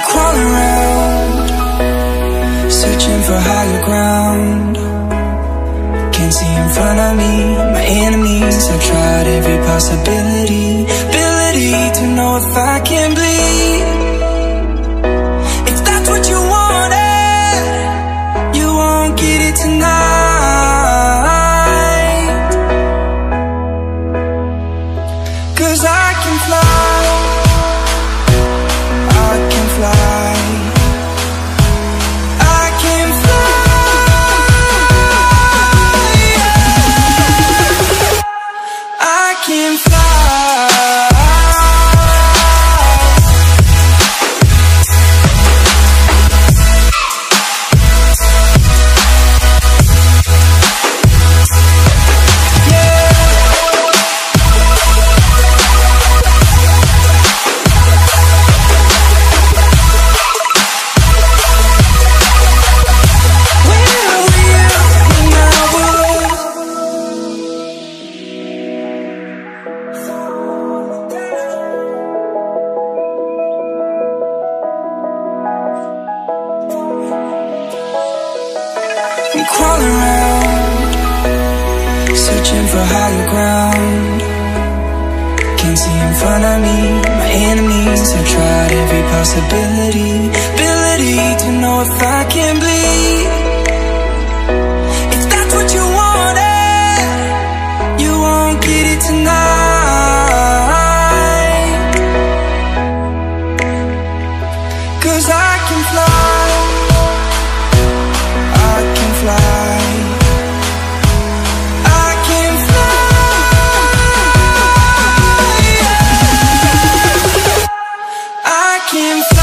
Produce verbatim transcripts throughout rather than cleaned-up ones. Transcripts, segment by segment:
crawling around, searching for higher ground. Can't see in front of me, my enemies. I've tried every possibility, ability to know if I can bleed. If that's what you wanted, you won't get it tonight. 'Cause I can fly, I can fly, I can fly, yeah. I can fly. I'm crawling around, searching for higher ground. Can't see in front of me, my enemies. I've tried every possibility, ability to know if I can bleed. If that's what you wanted, you won't get it tonight. 'Cause I can fly, I can fly, I can fly, yeah. I can fly.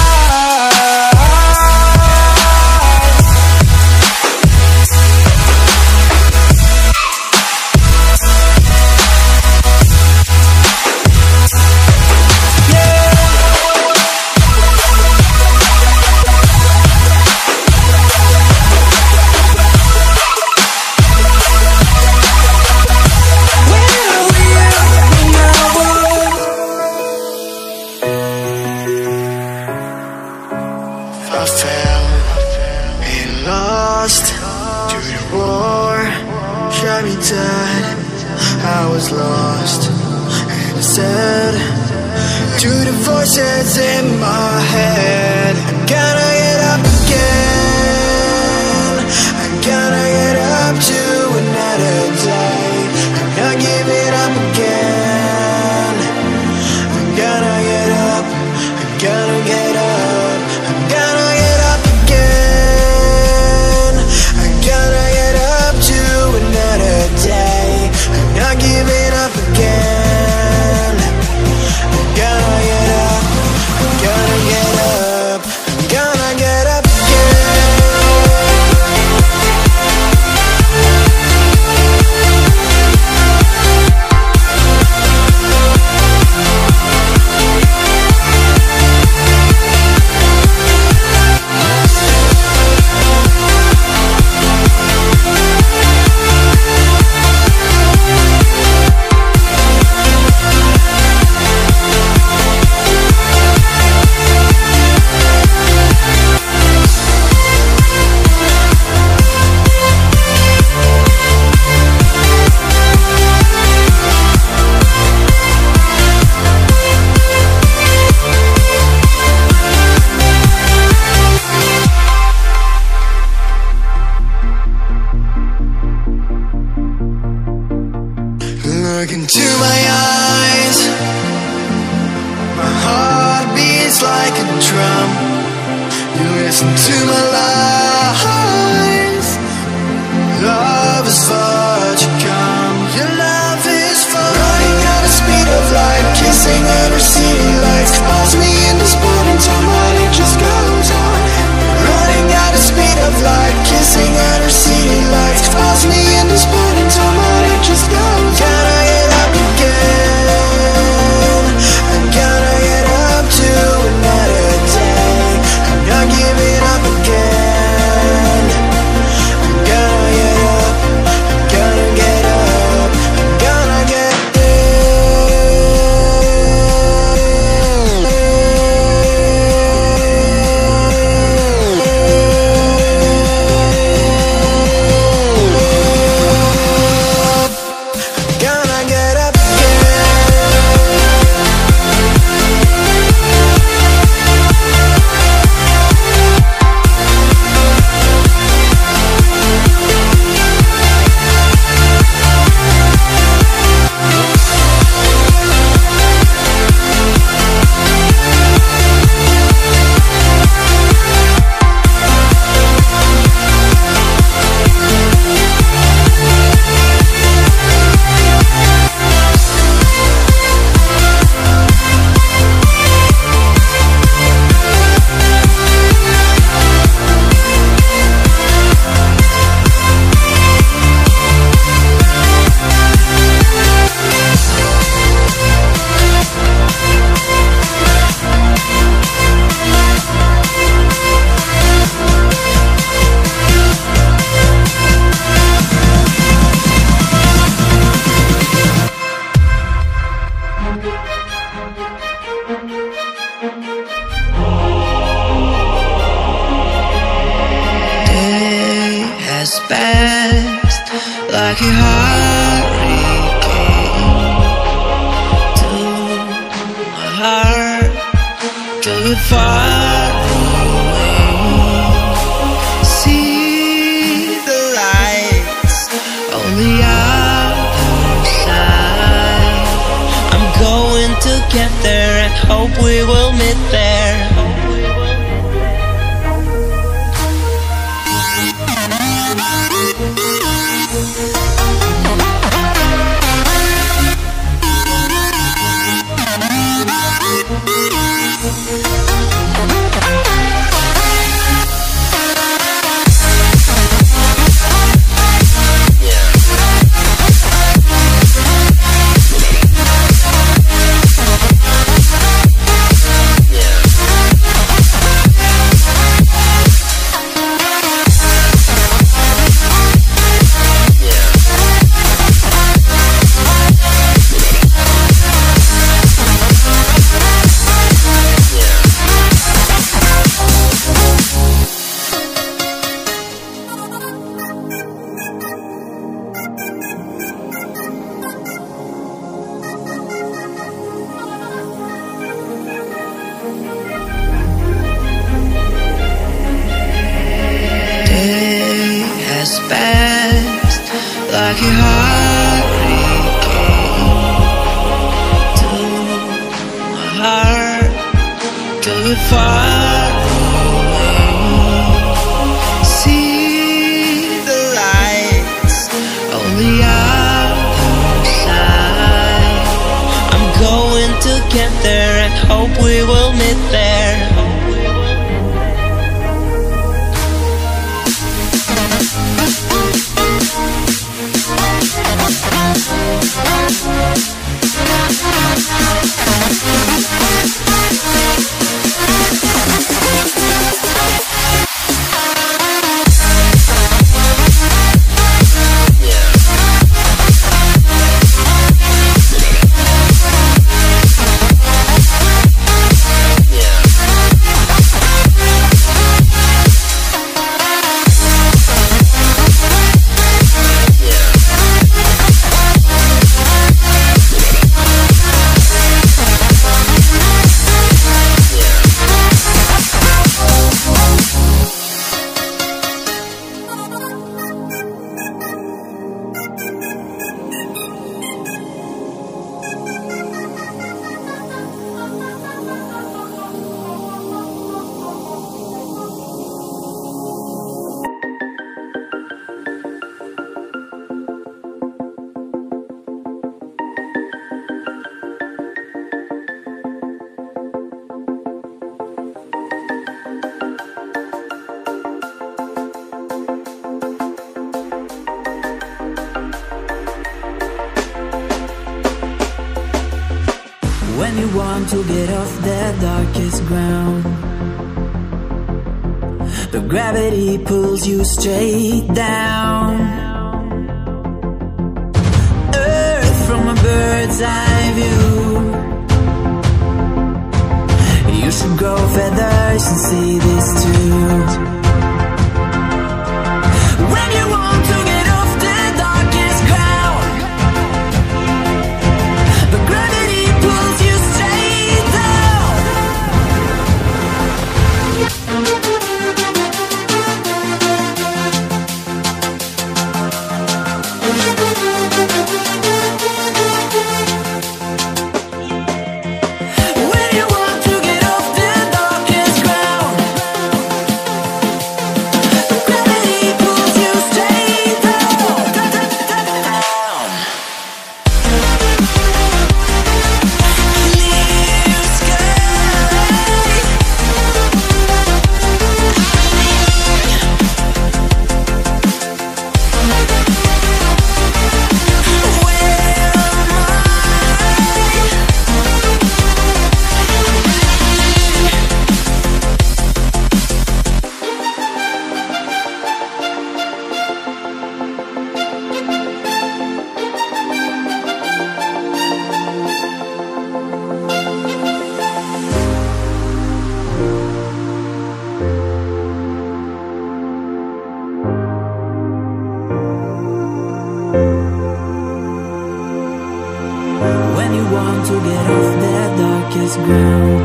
I fell and lost to the war, shot me dead. I was lost and I said to the voices in my head, I'm gonna get up again, I'm gonna get up to another day, I'm not giving up again, I'm gonna get up, I'm gonna get up. Look into my eyes, my heart beats like a drum. You listen to my lies. Love is far to come. Your love is far. Running at the speed of light, kissing under city lights. Calls me in this morning time, while it just goes on. Running at the speed of light, kissing under city lights. Calls me in this morning time, while it just goes on. Giving up again. like a hurricane to my heart, till it far away. See the lights on the outside. I'm going to get there and hope we will meet there. Like a hurricane to my heart, till it far away. See the lights on the outside. I'm going to get there and hope we will meet there. When you want to get off the darkest ground, but gravity pulls you straight down. Earth from a bird's eye view. You should grow feathers and see this too. When you want to get off the darkest ground, but gravity pulls you straight down. When you want to get off the darkest ground, darkest ground.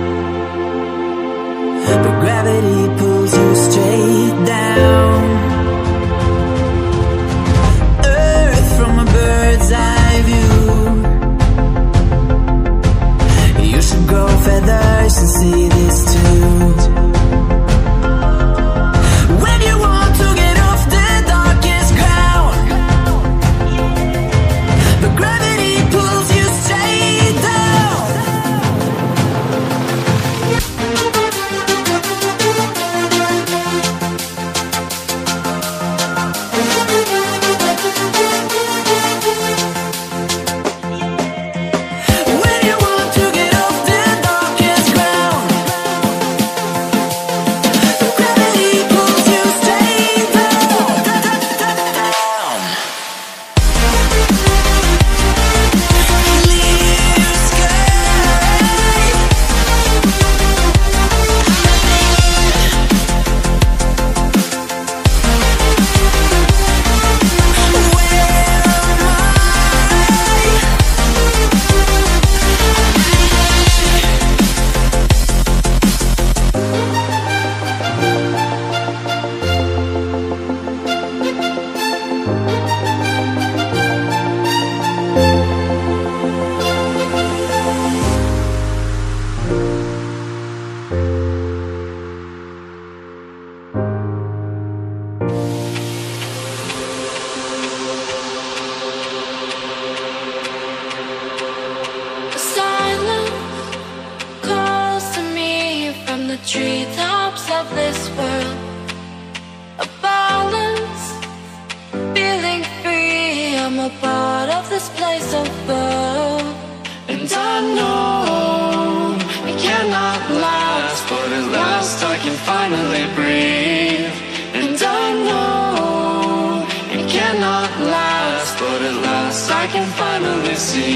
But gravity pulls you straight down. Earth from a bird's eye view. You should grow feathers and see this too. When you want to get off the darkest ground, but gravity pulls you straight down. When you want to get off the darkest ground, but gravity pulls you straight down, down. Clear sky. Silence calls to me from the treetops of this world. A balance, feeling free. I'm a part of this place above. And I know it cannot last, but at last I can finally breathe. And I know it cannot last, but at last I can finally see.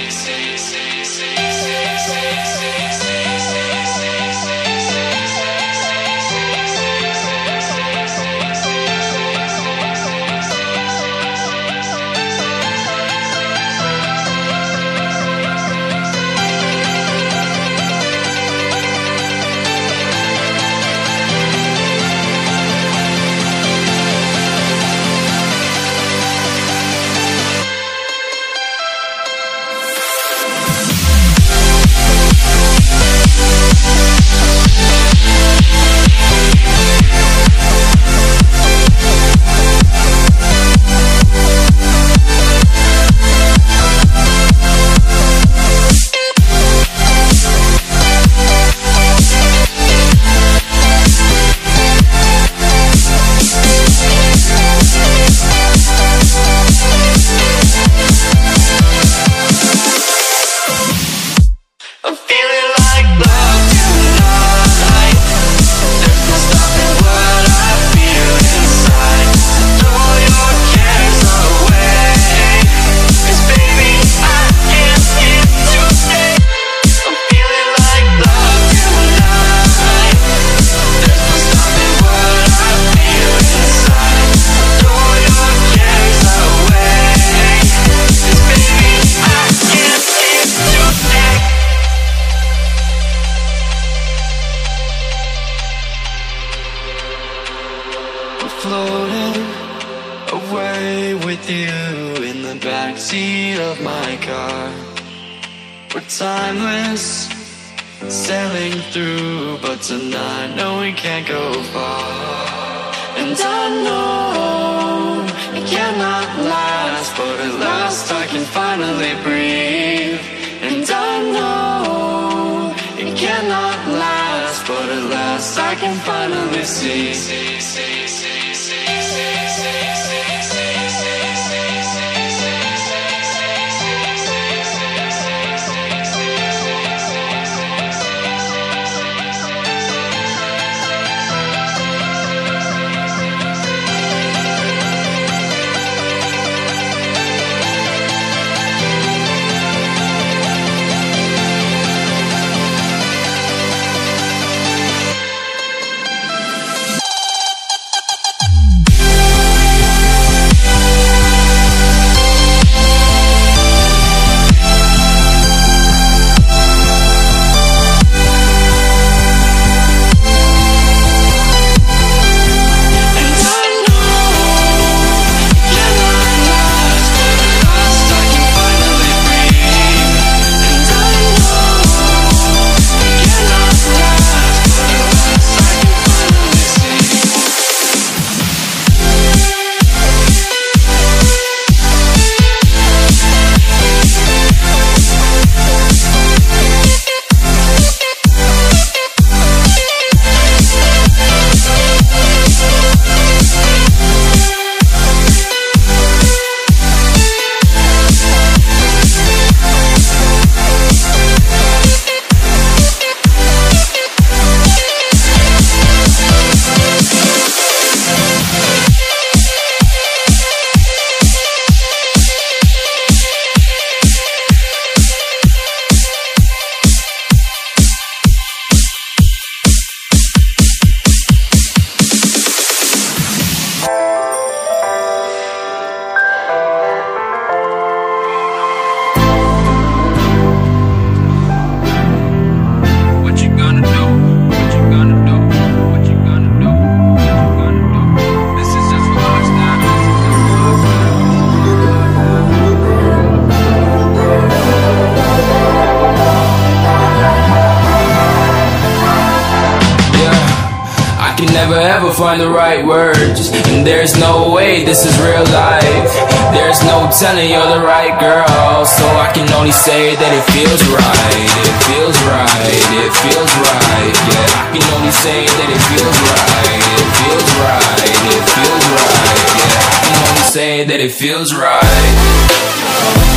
I'm feeling like love tonight. There's no stopping what I feel inside. Throw your cares away, 'cause baby I can't get to stay. I'm feeling like love tonight. There's no stopping what I feel inside. Throw your cares away, 'cause baby I can't get to stay. I'm floating away with you in the backseat of my car. We're timeless, sailing through, but tonight, no, we can't go far. And I know it cannot last, but at last I can finally breathe. And I know it cannot last, but at last I can finally see. ever find the right words, and there's no way this is real life. There's no telling you're the right girl, so I can only say that it feels right. It feels right, it feels right, yeah. I can only say that it feels right. It feels right, it feels right, yeah. I can only say that it feels right.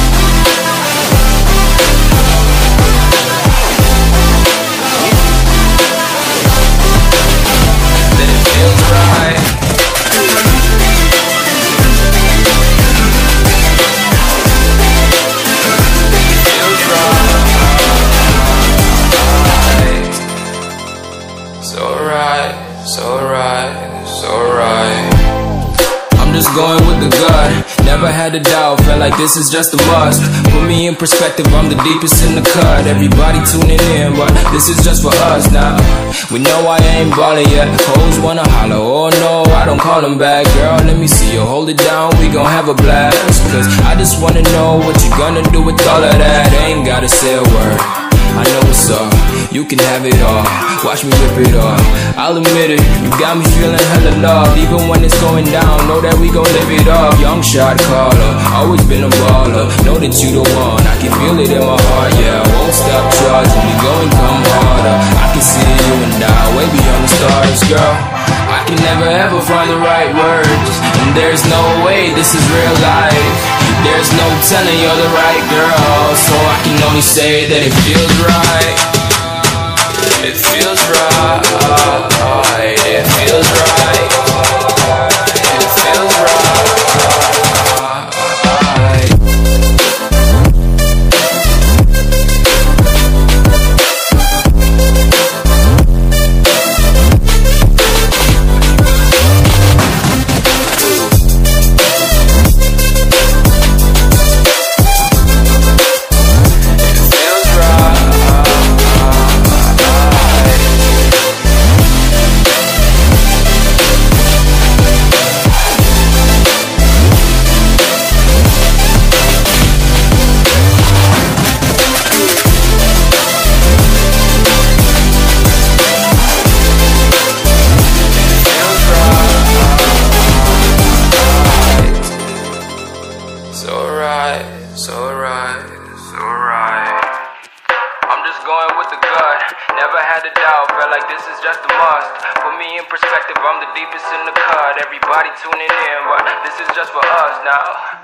Going with the gut, never had a doubt, felt like this is just a must. Put me in perspective, I'm the deepest in the cut. Everybody tuning in, but this is just for us now. We know I ain't ballin' yet, hoes wanna holler, oh no, I don't call them back. Girl, let me see you hold it down, we gon' have a blast. Cause I just wanna know what you gonna do with all of that. Ain't gotta say a word, I know what's up, you can have it all. Watch me rip it off, I'll admit it, you got me feeling hella love. Even when it's going down, know that we gon' live it up. Young shot caller, always been a baller. Know that you the one, I can feel it in my heart, yeah. I won't stop charging, we go and come harder. I can see you and I, way beyond the stars, girl. I can never ever find the right words, and there's no way this is real life. There's no telling you're the right girl, so I can only say that it feels right. It feels right, it feels right, it feels right. Never had a doubt, felt like this is just a must. Put me in perspective, I'm the deepest in the cut. Everybody tuning in, but this is just for us now.